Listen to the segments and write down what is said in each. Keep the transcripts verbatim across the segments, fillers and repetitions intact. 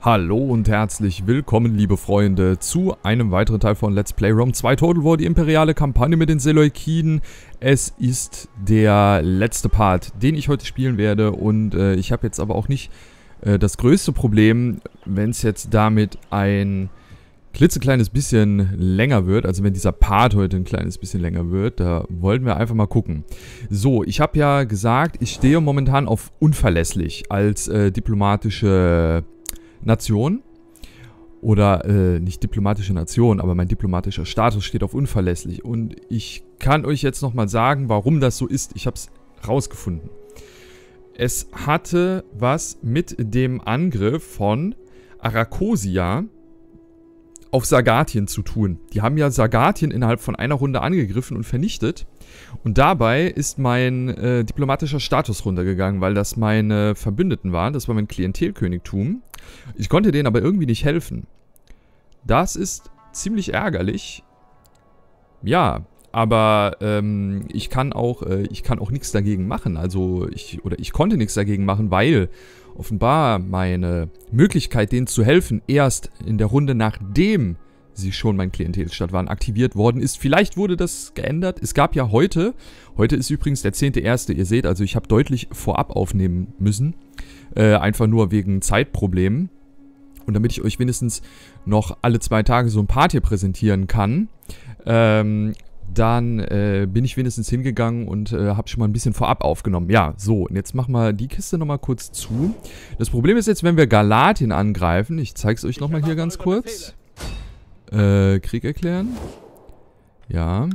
Hallo und herzlich willkommen, liebe Freunde, zu einem weiteren Teil von Let's Play Rome zwei Total War, die imperiale Kampagne mit den Seleukiden. Es ist der letzte Part, den ich heute spielen werde, und äh, ich habe jetzt aber auch nicht äh, das größte Problem, wenn es jetzt damit ein klitzekleines bisschen länger wird, also wenn dieser Part heute ein kleines bisschen länger wird. Da wollten wir einfach mal gucken. So, ich habe ja gesagt, ich stehe momentan auf unverlässlich als äh, diplomatische Nation. Oder, äh, nicht diplomatische Nation, aber mein diplomatischer Status steht auf unverlässlich. Und ich kann euch jetzt nochmal sagen, warum das so ist. Ich habe es rausgefunden. Es hatte was mit dem Angriff von Arakosia auf Sargatien zu tun. Die haben ja Sargatien innerhalb von einer Runde angegriffen und vernichtet. Und dabei ist mein äh, diplomatischer Status runtergegangen, weil das meine Verbündeten waren. Das war mein Klientelkönigtum. Ich konnte denen aber irgendwie nicht helfen. Das ist ziemlich ärgerlich. Ja, aber ähm, ich kann auch, äh, ich kann auch nichts dagegen machen. Also ich, oder ich konnte nichts dagegen machen, weil offenbar meine Möglichkeit, denen zu helfen, erst in der Runde, nachdem sie schon mein Klientelstadt waren, aktiviert worden ist. Vielleicht wurde das geändert. Es gab ja heute, heute ist übrigens der zehnte erste Ihr seht, also ich habe deutlich vorab aufnehmen müssen. Äh, einfach nur wegen Zeitproblemen. Und damit ich euch wenigstens noch alle zwei Tage so ein Part hier präsentieren kann, ähm, dann äh, bin ich wenigstens hingegangen und äh, habe schon mal ein bisschen vorab aufgenommen. Ja, so, und jetzt machen wir die Kiste nochmal kurz zu. Das Problem ist jetzt, wenn wir Galatien angreifen, ich zeige es euch nochmal hier ganz kurz. Äh, Krieg erklären. Ja.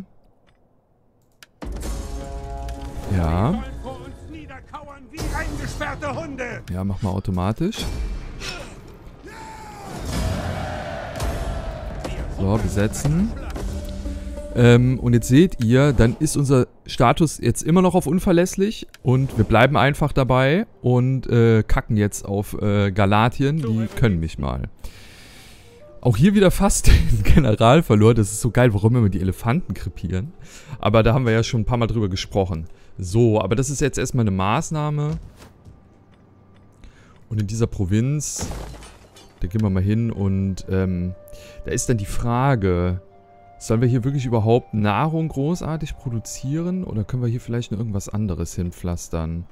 Ja. Ja, mach mal automatisch. So, besetzen. Ähm, und jetzt seht ihr, dann ist unser Status jetzt immer noch auf unverlässlich und wir bleiben einfach dabei und äh, kacken jetzt auf äh, Galatien, die können mich mal. Auch hier wieder fast den General verloren, das ist so geil, warum immer die Elefanten krepieren. Aber da haben wir ja schon ein paar Mal drüber gesprochen. So, aber das ist jetzt erstmal eine Maßnahme. Und in dieser Provinz, da gehen wir mal hin und ähm, da ist dann die Frage, sollen wir hier wirklich überhaupt Nahrung großartig produzieren? Oder können wir hier vielleicht noch irgendwas anderes hinpflastern?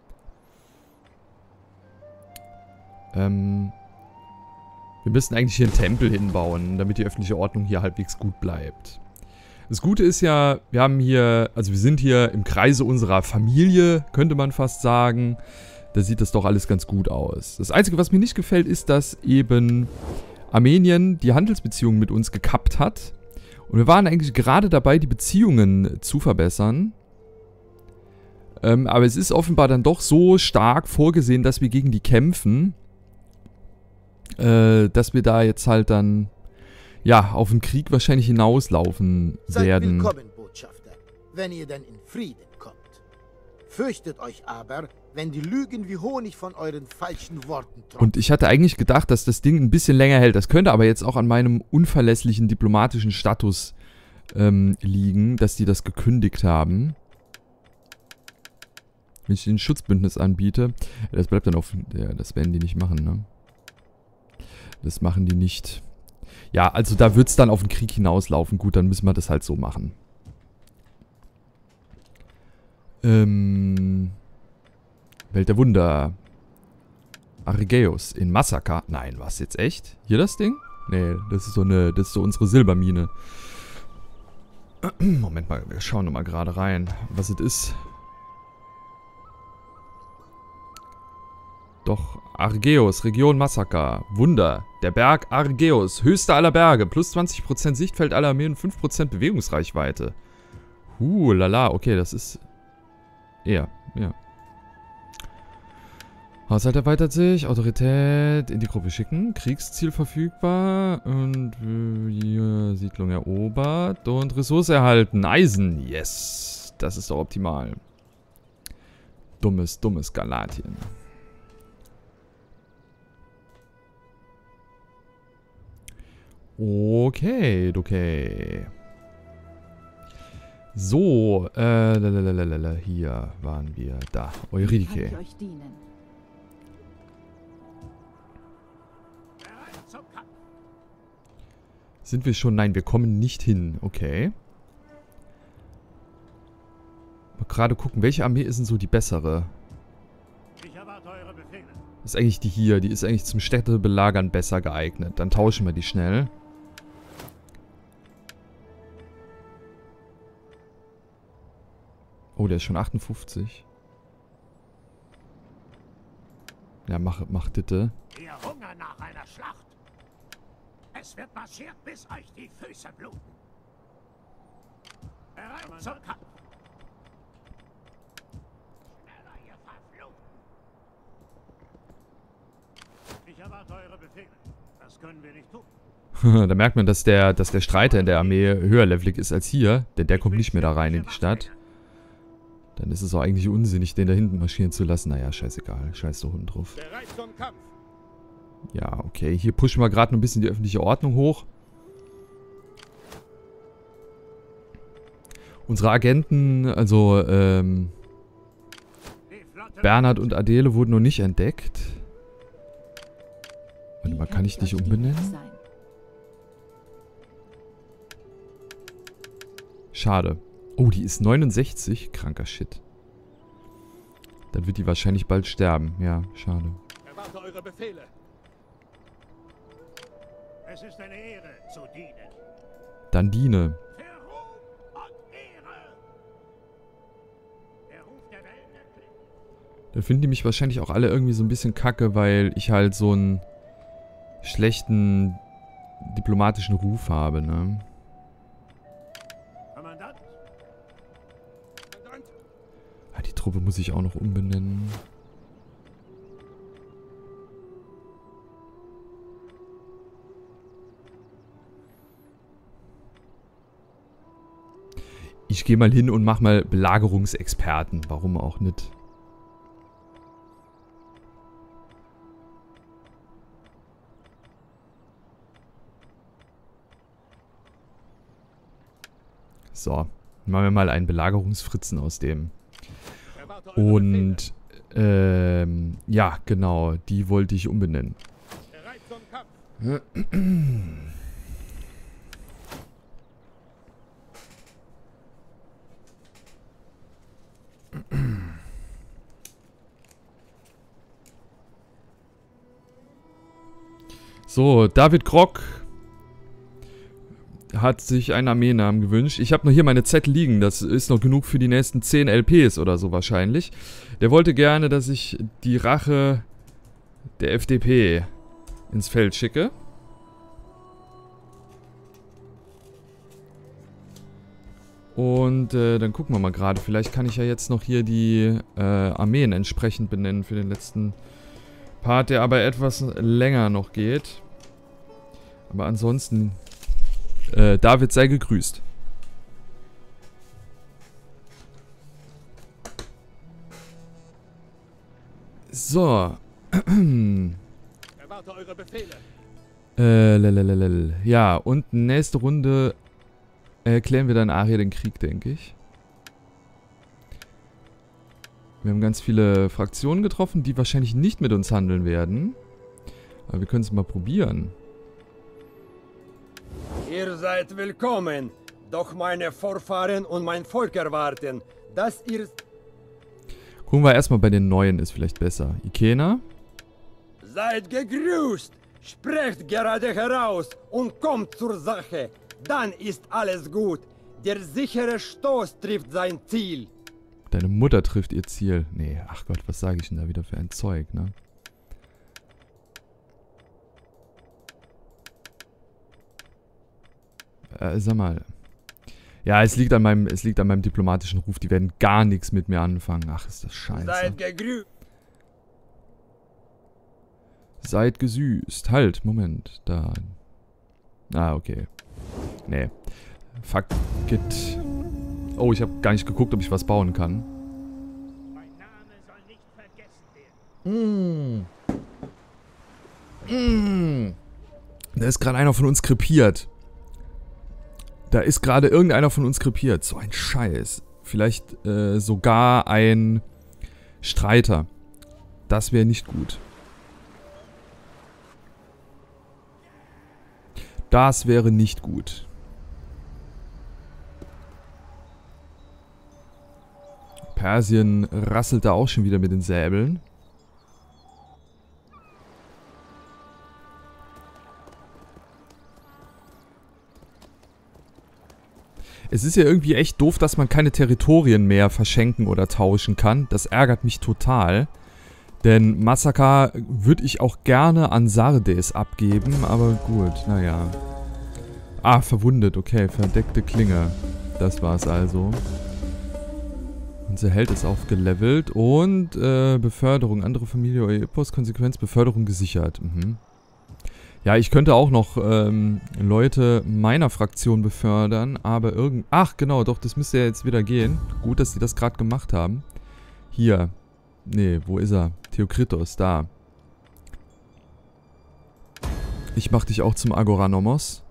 Ähm, wir müssten eigentlich hier einen Tempel hinbauen, damit die öffentliche Ordnung hier halbwegs gut bleibt. Das Gute ist ja, wir haben hier, also wir sind hier im Kreise unserer Familie, könnte man fast sagen. Da sieht das doch alles ganz gut aus. Das Einzige, was mir nicht gefällt, ist, dass eben Armenien die Handelsbeziehungen mit uns gekappt hat. Und wir waren eigentlich gerade dabei, die Beziehungen zu verbessern. Ähm, aber es ist offenbar dann doch so stark vorgesehen, dass wir gegen die kämpfen. Äh, dass wir da jetzt halt dann, ja, auf den Krieg wahrscheinlich hinauslaufen werden. Seid willkommen, Botschafter, wenn ihr dann in Frieden kommt. Fürchtet euch aber, wenn die Lügen wie Honig von euren falschen Worten tropfen. Und ich hatte eigentlich gedacht, dass das Ding ein bisschen länger hält. Das könnte aber jetzt auch an meinem unverlässlichen diplomatischen Status ähm, liegen, dass die das gekündigt haben. Wenn ich den Schutzbündnis anbiete, das bleibt dann auf, ja, das werden die nicht machen, ne? Das machen die nicht. Ja, also da wird es dann auf den Krieg hinauslaufen. Gut, dann müssen wir das halt so machen. Ähm... Welt der Wunder. Argeus in Massaker. Nein, was jetzt echt? Hier das Ding? Nee, das ist so eine, das ist so unsere Silbermine. Moment mal, wir schauen nochmal gerade rein, was es ist. Doch, Argeus, Region Massaker. Wunder. Der Berg Argeus, höchster aller Berge. Plus zwanzig Prozent Sichtfeld aller Armeen und fünf Prozent Bewegungsreichweite. Huh, lala, okay, das ist... eher, ja. Haushalt erweitert sich, Autorität in die Gruppe schicken, Kriegsziel verfügbar und äh, Siedlung erobert und Ressource erhalten. Eisen, yes, das ist doch optimal. Dummes, dummes Galatien. Okay, okay. So, äh, lalalala, hier waren wir, da, Eurydike. Sind wir schon? Nein, wir kommen nicht hin. Okay. Mal gerade gucken, welche Armee ist denn so die bessere? Das ist eigentlich die hier. Die ist eigentlich zum Städtebelagern besser geeignet. Dann tauschen wir die schnell. Oh, der ist schon achtundfünfzig. Ja, mach, mach bitte. Wir hungern nach einer Schlacht. Es wird marschiert, bis euch die Füße bluten. Bereit zum Kampf. Schneller, ihr Verfluchten. Ich erwarte eure Befehle. Das können wir nicht tun. Da merkt man, dass der, dass der Streiter in der Armee höherlevelig ist als hier. Denn der kommt nicht mehr da rein in die Stadt. Dann ist es auch eigentlich unsinnig, den da hinten marschieren zu lassen. Naja, scheißegal. Scheiß doch Hund drauf. Ja, okay. Hier pushen wir gerade ein bisschen die öffentliche Ordnung hoch. Unsere Agenten, also ähm, Bernhard und Adele wurden noch nicht entdeckt. Warte mal, kann ich dich umbenennen? Schade. Oh, die ist neunundsechzig. Kranker Shit. Dann wird die wahrscheinlich bald sterben. Ja, schade. Erwarte eure Befehle. Es ist eine Ehre zu dienen. Dann diene. Für Ruhm und Ehre. Der Ruf der Welt erklingt. Dann finden die mich wahrscheinlich auch alle irgendwie so ein bisschen kacke, weil ich halt so einen schlechten diplomatischen Ruf habe, ne? Die Truppe muss ich auch noch umbenennen. Ich gehe mal hin und mach mal Belagerungsexperten. Warum auch nicht? So. Machen wir mal einen Belagerungsfritzen aus dem. Und, ähm, ja, genau, die wollte ich umbenennen. So, David Grock hat sich einen Armeenamen gewünscht. Ich habe noch hier meine Zettel liegen. Das ist noch genug für die nächsten zehn L Ps oder so wahrscheinlich. Der wollte gerne, dass ich die Rache der F D P ins Feld schicke. Und äh, dann gucken wir mal gerade. Vielleicht kann ich ja jetzt noch hier die äh, Armeen entsprechend benennen für den letzten Part, der aber etwas länger noch geht. Aber ansonsten... Äh, David sei gegrüßt. So. Erwarte eure Befehle. Äh, lalalala. Ja, und nächste Runde erklären wir dann Aria den Krieg, denke ich. Wir haben ganz viele Fraktionen getroffen, die wahrscheinlich nicht mit uns handeln werden. Aber wir können es mal probieren. Ihr seid willkommen, doch meine Vorfahren und mein Volk erwarten, dass ihr... Gucken wir erstmal bei den Neuen, ist vielleicht besser. Ikena? Seid gegrüßt, sprecht gerade heraus und kommt zur Sache, dann ist alles gut. Der sichere Stoß trifft sein Ziel. Deine Mutter trifft ihr Ziel. Nee, ach Gott, was sage ich denn da wieder für ein Zeug, ne? Äh, sag mal. Ja, es liegt an meinem, es liegt an meinem diplomatischen Ruf. Die werden gar nichts mit mir anfangen. Ach, ist das scheiße. Seid gegrüßt. Seid gesüßt. Halt, Moment. Da. Ah, okay. Nee. Fuck it. Oh, ich habe gar nicht geguckt, ob ich was bauen kann. Mein Name soll nicht vergessen werden. Mm. Mm. Da ist gerade einer von uns krepiert. Da ist gerade irgendeiner von uns krepiert. So ein Scheiß. Vielleicht äh, sogar ein Streiter. Das wäre nicht gut. Das wäre nicht gut. Persien rasselt da auch schon wieder mit den Säbeln. Es ist ja irgendwie echt doof, dass man keine Territorien mehr verschenken oder tauschen kann. Das ärgert mich total. Denn Massaker würde ich auch gerne an Sardes abgeben, aber gut, naja. Ah, verwundet, okay, verdeckte Klinge. Das war's also. Unser Held ist aufgelevelt und äh, Beförderung, andere Familie oder Epos, Konsequenz, Beförderung gesichert. Mhm. Ja, ich könnte auch noch ähm, Leute meiner Fraktion befördern, aber irgend... Ach, genau, doch, das müsste ja jetzt wieder gehen. Gut, dass die das gerade gemacht haben. Hier. Nee, wo ist er? Theokritos, da. Ich mach dich auch zum Agoranomos.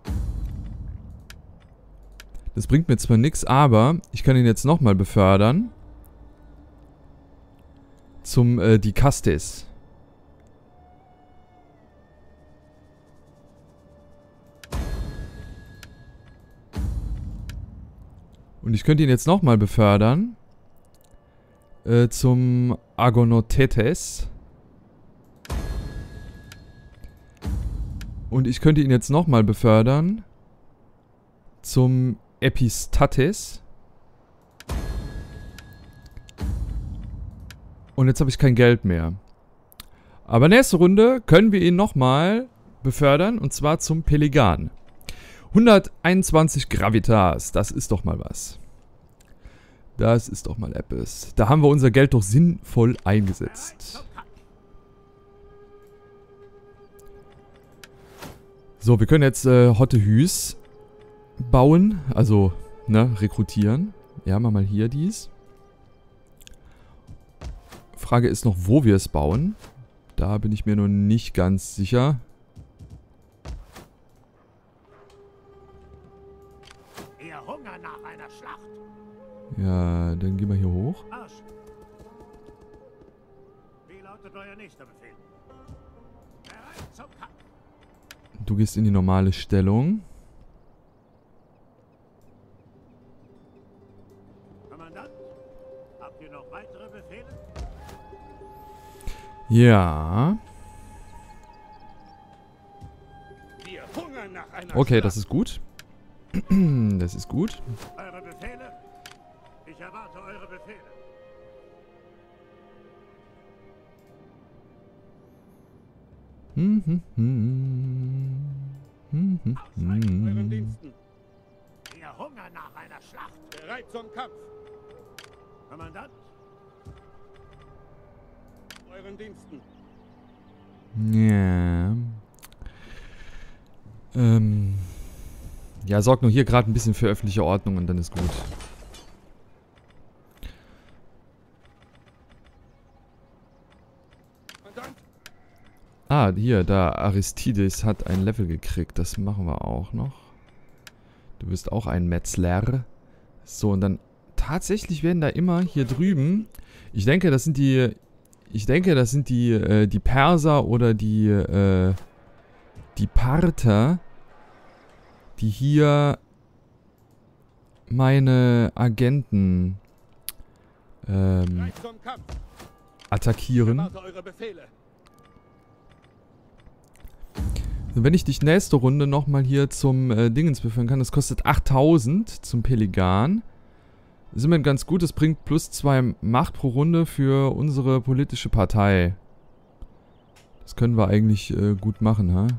Das bringt mir zwar nichts, aber ich kann ihn jetzt nochmal befördern. Zum äh, Dikastes. Und ich könnte ihn jetzt nochmal befördern. Äh, zum Agonotetes. Und ich könnte ihn jetzt nochmal befördern. Zum Epistates. Und jetzt habe ich kein Geld mehr. Aber nächste Runde können wir ihn nochmal befördern. Und zwar zum Peligan. hunderteinundzwanzig Gravitas. Das ist doch mal was. Das ist doch mal etwas. Da haben wir unser Geld doch sinnvoll eingesetzt. So, wir können jetzt äh, Hotte Hüs bauen. Also, ne, rekrutieren. Ja, machen wir mal hier dies. Frage ist noch, wo wir es bauen. Da bin ich mir noch nicht ganz sicher. Ihr Hunger nach einer Schlacht. Ja, dann gehen wir hier hoch. Arsch. Wie lautet euer nächster Befehl? Bereit zum Kampf. Du gehst in die normale Stellung. Kommandant, habt ihr noch weitere Befehle? Ja. Wir hungern nach einer Okay, Schlacht. das ist gut. Das ist gut. Eure Befehle? Ich erwarte eure Befehle. Hm, hm, hm. Hm, hm, Euren hm. Diensten. Wir hungern nach einer Schlacht. Bereit zum Kampf. Kommandant. Euren Diensten. Ja. Ähm. Ja, sorgt nur hier gerade ein bisschen für öffentliche Ordnung und dann ist gut. Ah, hier, da, Aristides hat ein Level gekriegt. Das machen wir auch noch. Du bist auch ein Metzler. So, und dann tatsächlich werden da immer hier drüben... Ich denke, das sind die... Ich denke, das sind die, äh, die Perser oder die, äh, die Parther, die hier meine Agenten ähm, Bereit zum Kampf. attackieren. Erwarte eure Befehle. Und wenn ich dich nächste Runde nochmal hier zum äh, Dingens befördern kann, das kostet achttausend zum Peligan. Das ist immer ganz gut, das bringt plus zwei Macht pro Runde für unsere politische Partei. Das können wir eigentlich äh, gut machen, ha?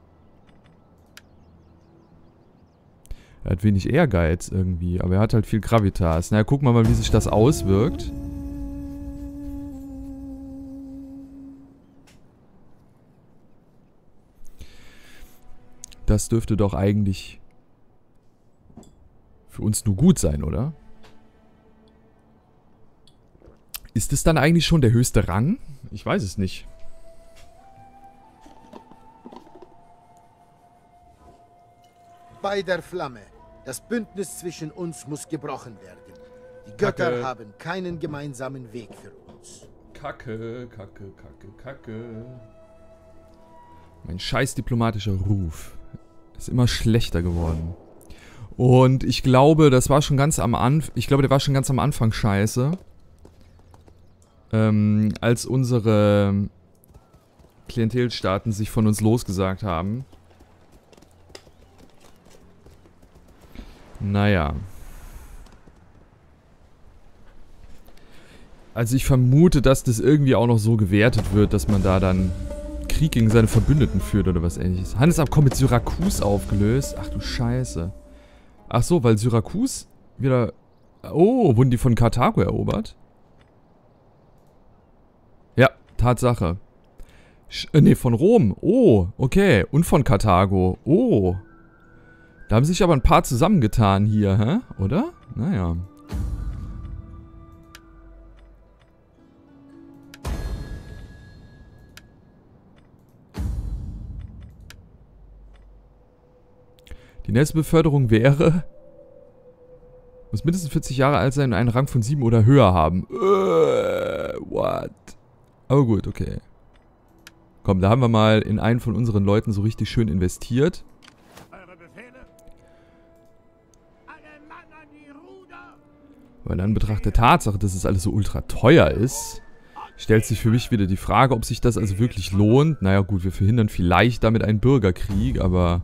Er hat wenig Ehrgeiz irgendwie, aber er hat halt viel Gravitas. Na ja, gucken wir mal, wie sich das auswirkt. Das dürfte doch eigentlich für uns nur gut sein, oder? Ist es dann eigentlich schon der höchste Rang? Ich weiß es nicht. Bei der Flamme. Das Bündnis zwischen uns muss gebrochen werden. Die Götter Kacke. haben keinen gemeinsamen Weg für uns. Kacke, kacke, kacke, kacke. Mein scheiß diplomatischer Ruf. Ist immer schlechter geworden. Und ich glaube, das war schon ganz am Anfang... Ich glaube, der war schon ganz am Anfang scheiße. Ähm, als unsere Klientelstaaten sich von uns losgesagt haben. Naja. Also ich vermute, dass das irgendwie auch noch so gewertet wird, dass man da dann Krieg gegen seine Verbündeten führt oder was ähnliches. Handelsabkommen mit Syrakus aufgelöst. Ach du Scheiße. Ach so, weil Syrakus wieder... Oh, wurden die von Karthago erobert? Ja, Tatsache. Sch äh, nee, von Rom. Oh, okay. Und von Karthago. Oh. Da haben sich aber ein paar zusammengetan hier, hä? Oder? Naja. Die nächste Beförderung wäre... Muss mindestens vierzig Jahre alt sein und einen Rang von sieben oder höher haben. Uh, what? Aber gut, okay. Komm, da haben wir mal in einen von unseren Leuten so richtig schön investiert. Eure Befehle? Alle Mann an die Ruder! Weil in Anbetracht der Tatsache, dass es alles so ultra teuer ist, stellt sich für mich wieder die Frage, ob sich das also wirklich lohnt. Naja gut, wir verhindern vielleicht damit einen Bürgerkrieg, aber...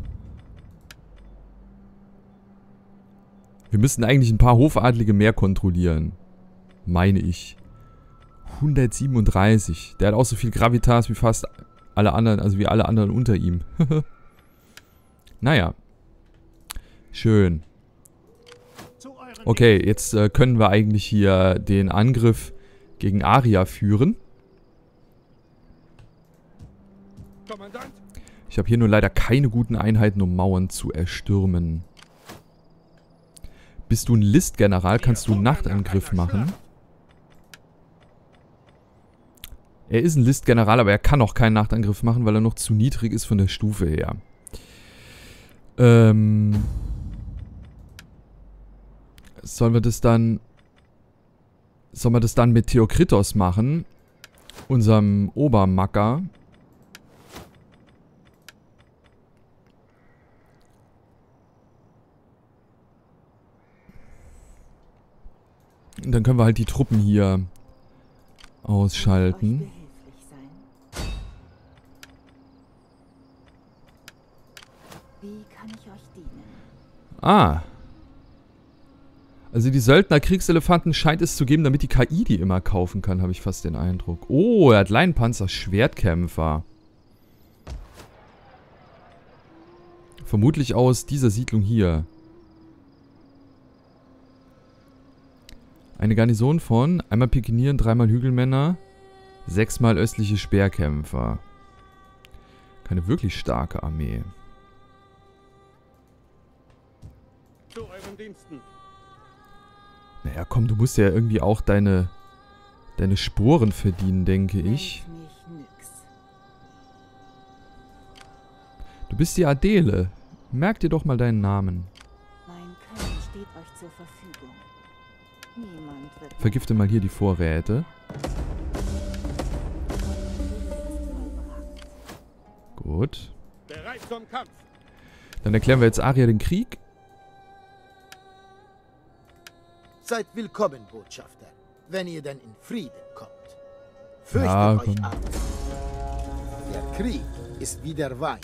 Wir müssten eigentlich ein paar Hofadlige mehr kontrollieren. Meine ich. hundertsiebenunddreißig. Der hat auch so viel Gravitas wie fast alle anderen, also wie alle anderen unter ihm. Naja. Schön. Okay, jetzt äh, können wir eigentlich hier den Angriff gegen Aria führen. Ich habe hier nur leider keine guten Einheiten, um Mauern zu erstürmen. Bist du ein Listgeneral, kannst du einen Nachtangriff machen. Er ist ein Listgeneral, aber er kann auch keinen Nachtangriff machen, weil er noch zu niedrig ist von der Stufe her. Ähm... Sollen wir das dann... Sollen wir das dann mit Theokritos machen? Unserem Obermacker. Und dann können wir halt die Truppen hier ausschalten. Wie kann ich euch dienen? Ah. Also die Söldner-Kriegselefanten scheint es zu geben, damit die K I die immer kaufen kann, habe ich fast den Eindruck. Oh, er hat Leinenpanzer, Schwertkämpfer. Vermutlich aus dieser Siedlung hier. Eine Garnison von einmal Pikinieren, dreimal Hügelmänner, sechsmal östliche Speerkämpfer. Keine wirklich starke Armee. Zu euren Diensten. Naja, komm, du musst ja irgendwie auch deine, deine Sporen verdienen, denke ich. Du bist die Adele. Merk dir doch mal deinen Namen. Mein Können steht euch zur Verfügung. Niemand wird Vergifte mal hier die Vorräte. Gut. Bereit zum Kampf. Dann erklären wir jetzt Aria den Krieg. Seid willkommen, Botschafter, wenn ihr denn in Frieden kommt. Fürchtet Ja, euch komm. ab. Der Krieg ist wie der Wein.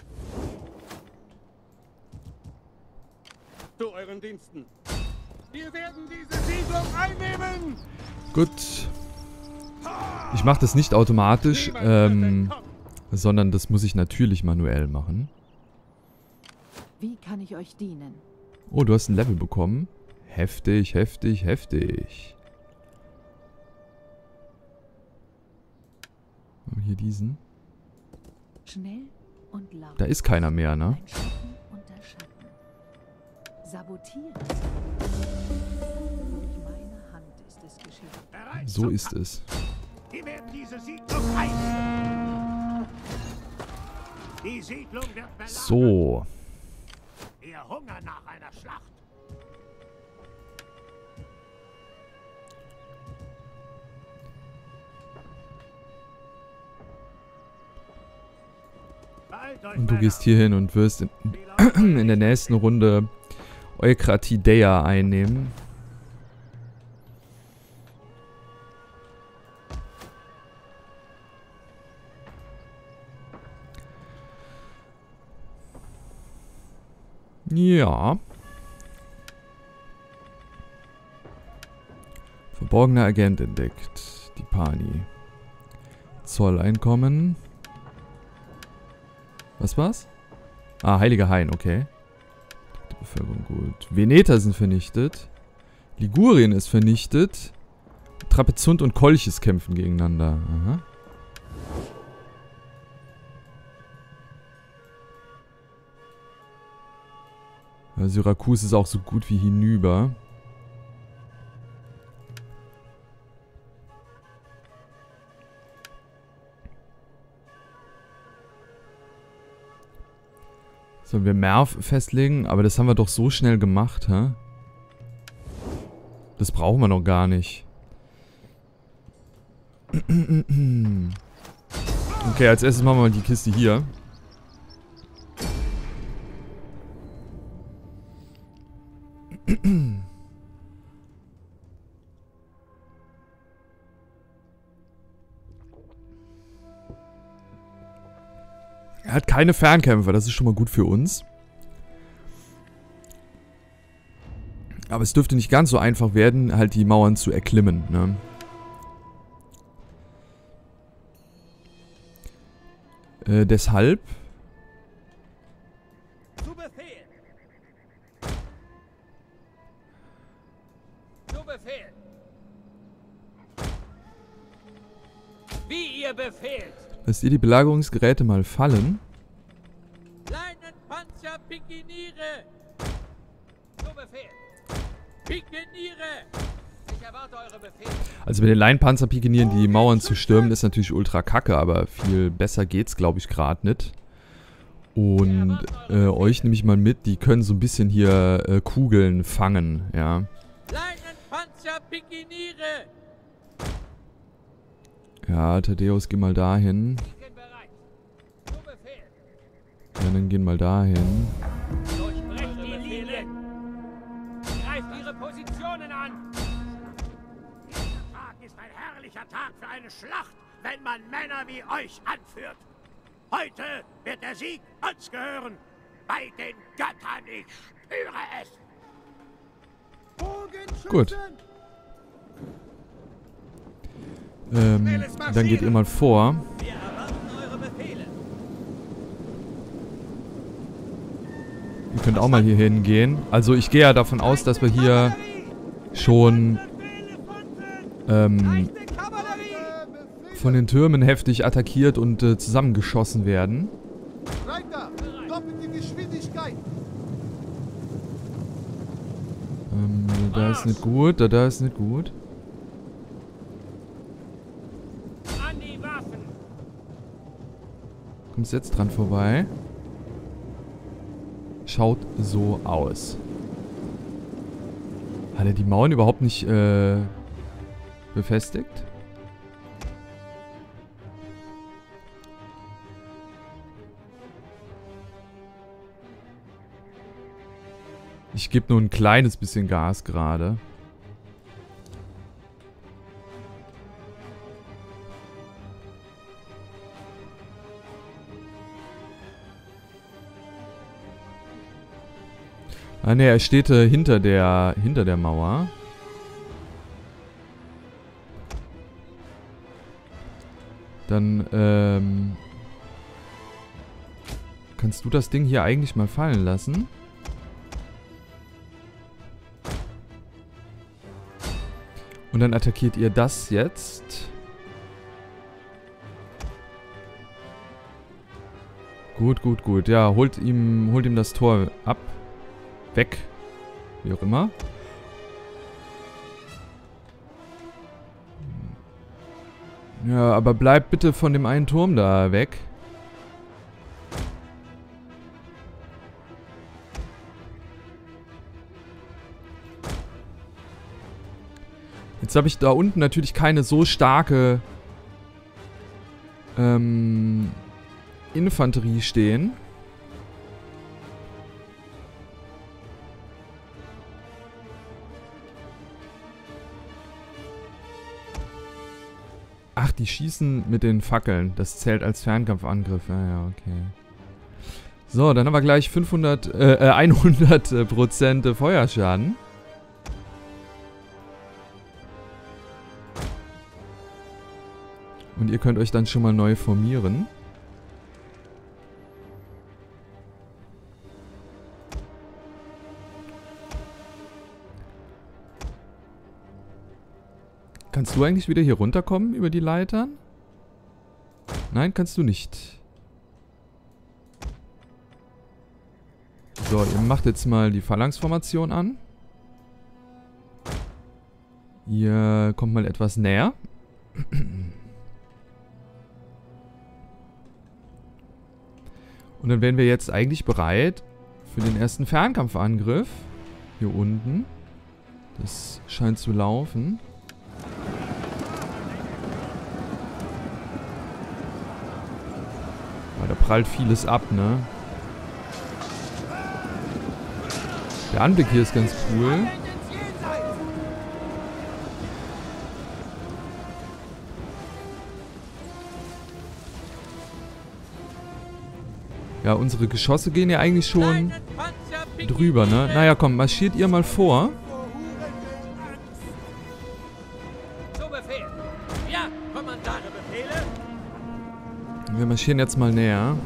Zu euren Diensten. Wir werden diese Siedlung einnehmen. Gut. Ich mache das nicht automatisch, ähm, sondern das muss ich natürlich manuell machen. Wie kann ich euch dienen? Oh, du hast ein Level bekommen. Heftig, heftig, heftig. Und hier diesen. Schnell und laut. Da ist keiner mehr, ne? Ein Schatten unter Schatten. Sabotieren. Durch meine Hand ist es geschehen. Bereit So zum ist Kampf. es. Wir werden diese Siedlung einnehmen. Die Siedlung wird belagert. So. Wir hungern nach einer Schlacht. Und du gehst hier hin und wirst in, in der nächsten Runde Eukratideia einnehmen. Ja. Verborgener Agent entdeckt. Die Pani. Zolleinkommen. Was war's? Ah, Heiliger Hain, okay. Die Bevölkerung gut. Veneta sind vernichtet. Ligurien ist vernichtet. Trapezunt und Kolchis kämpfen gegeneinander. Aha. Ja, Syrakus ist auch so gut wie hinüber. Sollen wir Merv festlegen? Aber das haben wir doch so schnell gemacht, hä? Das brauchen wir noch gar nicht. Okay, als erstes machen wir mal die Kiste hier. Er hat keine Fernkämpfer, das ist schon mal gut für uns. Aber es dürfte nicht ganz so einfach werden, halt die Mauern zu erklimmen, ne? Äh, deshalb... Zu Befehl! Zu Befehl! Wie ihr befehlt! Lasst ihr die Belagerungsgeräte mal fallen? Leinenpanzer pikiniere! Zu Befehl! Pikiniere! Ich erwarte eure Befehle. Also mit den Leinenpanzer pikinieren die Mauern zu stürmen, ist natürlich ultra kacke, aber viel besser geht's, glaube ich, gerade nicht. Und äh, euch nehme ich mal mit, die können so ein bisschen hier äh, Kugeln fangen, ja. Leinenpanzer pikiniere! Ja, Thaddeus, geh mal dahin. Ich bin bereit. Zu Befehl! Ja, dann gehen mal dahin. Durchbrecht die Linien! Greift ihre Positionen an! Dieser Tag ist ein herrlicher Tag für eine Schlacht, wenn man Männer wie euch anführt. Heute wird der Sieg uns gehören. Bei den Göttern, ich spüre es. Gut. Ähm, dann geht ihr mal vor. Wir erwarten eure Befehle! Ihr könnt auch mal hier hingehen. Also ich gehe ja davon aus, dass wir hier schon ähm, von den Türmen heftig attackiert und äh, zusammengeschossen werden. Reiter, doppelte Geschwindigkeit. Ähm, da ist nicht gut, da, da ist nicht gut. An die Waffen! Kommst jetzt dran vorbei. Schaut so aus. Hat er die Mauern überhaupt nicht äh, befestigt? Ich gebe nur ein kleines bisschen Gas gerade. Ah ne, er steht äh, hinter der hinter der Mauer. Dann ähm, kannst du das Ding hier eigentlich mal fallen lassen? Und dann attackiert ihr das jetzt. Gut, gut, gut. Ja, holt ihm, holt ihm das Tor ab. Weg. Wie auch immer. Ja, aber bleibt bitte von dem einen Turm da weg. Jetzt habe ich da unten natürlich keine so starke ähm, Infanterie stehen. Ach, die schießen mit den Fackeln. Das zählt als Fernkampfangriff. Ja, ja, okay. So, dann haben wir gleich fünfhundert, äh, hundert Prozent Feuerschaden. Und ihr könnt euch dann schon mal neu formieren. Kannst du eigentlich wieder hier runterkommen über die Leitern? Nein, kannst du nicht. So, ihr macht jetzt mal die Phalanxformation an. Ihr kommt mal etwas näher. Und dann wären wir jetzt eigentlich bereit für den ersten Fernkampfangriff. Hier unten. Das scheint zu laufen. Da prallt vieles ab, ne? Der Anblick hier ist ganz cool. Ja, unsere Geschosse gehen ja eigentlich schon drüber, ne? Naja, komm, marschiert ihr mal vor. Wir marschieren jetzt mal näher.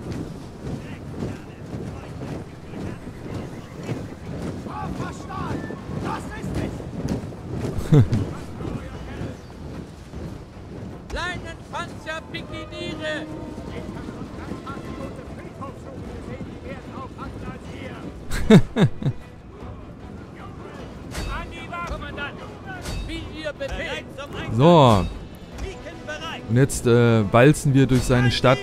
Leinenpanzer Pikiniere! So. Und jetzt äh, walzen wir durch seine Stadt.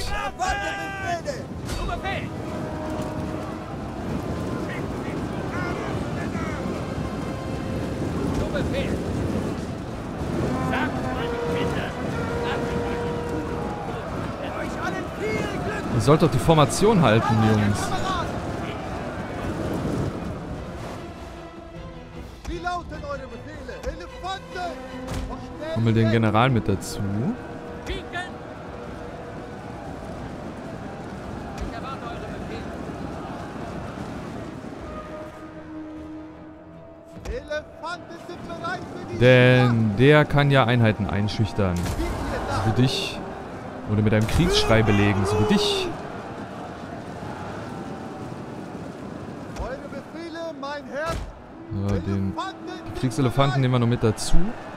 Ihr sollt doch die Formation halten, Jungs. Haben wir den General mit dazu? Denn der kann ja Einheiten einschüchtern. So wie dich. Oder mit einem Kriegsschrei belegen. So wie dich. So, den die Kriegselefanten nehmen wir noch mit dazu.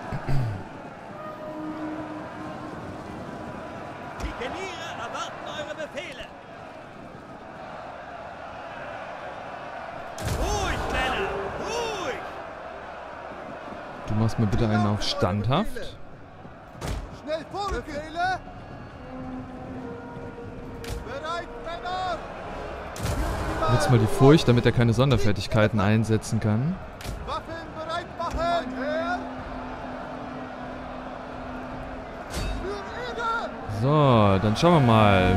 Du machst mir bitte einen auf standhaft. Schnell vor, Befehle! Bereit, Männer! Nutzt mal die Furcht, damit er keine Sonderfertigkeiten einsetzen kann. Waffen bereit machen! Herr! So, dann schauen wir mal.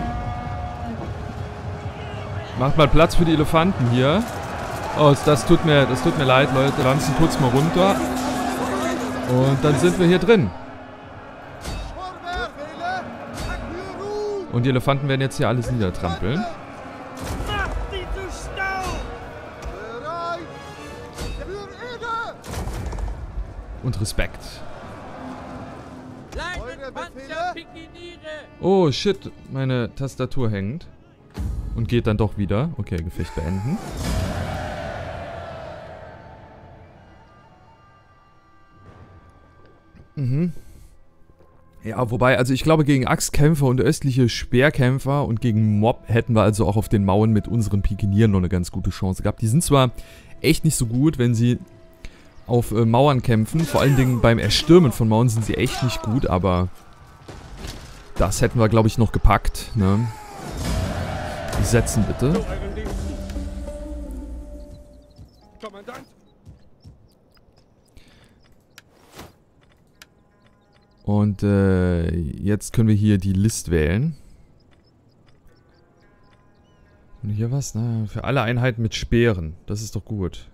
Macht mal Platz für die Elefanten hier. Oh, das tut mir, das tut mir leid, Leute. Lanzen kurz mal runter. Und dann sind wir hier drin. Und die Elefanten werden jetzt hier alles niedertrampeln. Und Respekt. Oh, shit. Meine Tastatur hängt. Und geht dann doch wieder. Okay, Gefecht beenden. Mhm. Ja, wobei, also ich glaube, gegen Axtkämpfer und östliche Speerkämpfer und gegen Mob hätten wir also auch auf den Mauern mit unseren Pikinieren noch eine ganz gute Chance gehabt. Die sind zwar echt nicht so gut, wenn sie auf äh, Mauern kämpfen. Vor allen Dingen beim Erstürmen von Mauern sind sie echt nicht gut, aber das hätten wir, glaube ich, noch gepackt, ne? Setzen bitte. Und äh, jetzt können wir hier die List wählen. Und hier was? Na, für alle Einheiten mit Speeren. Das ist doch gut.